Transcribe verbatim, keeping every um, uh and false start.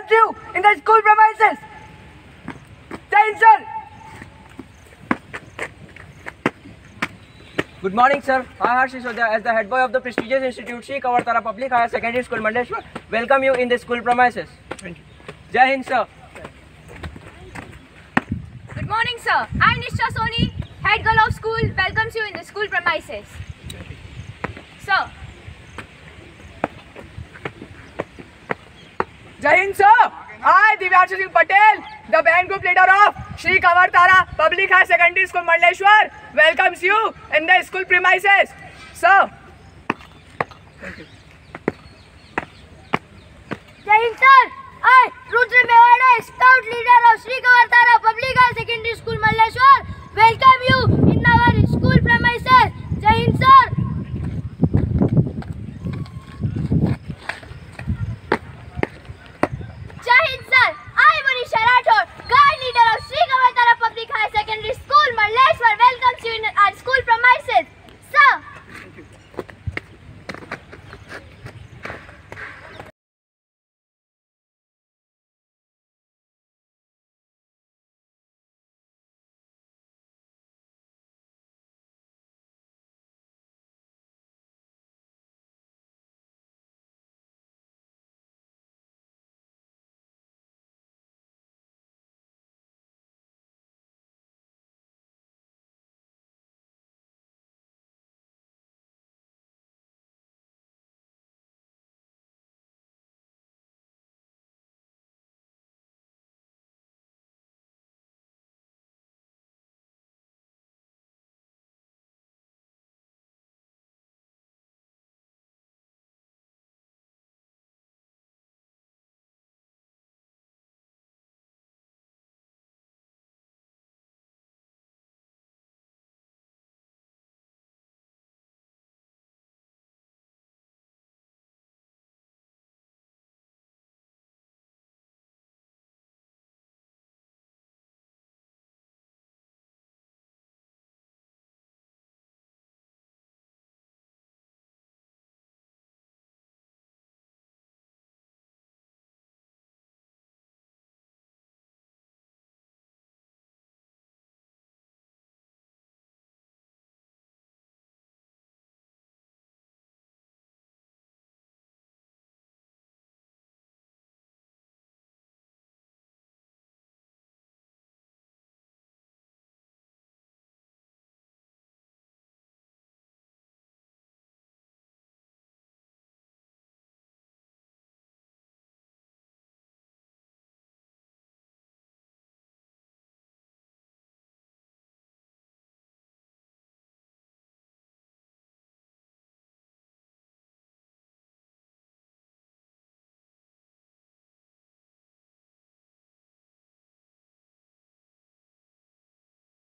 welcomes you in the school premises. Jai Hind, sir. Good morning, sir. I, Harsh Sisodia, as the head boy of the prestigious institute Sri Kavartara Public Higher Secondary School, Mandeshwar, welcome you in the school premises. Thank you. Jai Hind, sir. Good morning, sir. I, Nisha Soni, head girl of school, welcomes you in the school premises. Sir. Jai Hind, sir. I, Divyanshu Singh Patel, the band group leader of Sri Kavartara Public High Secondary School, Mandeshwar, welcomes you in the school premises. Sir. Thank you. Jai Hind, sir. I, Ruth, scout leader of Sri Kavartara Public High Secondary School, Mandeshwar, welcome you in our school premises. Jai Hind.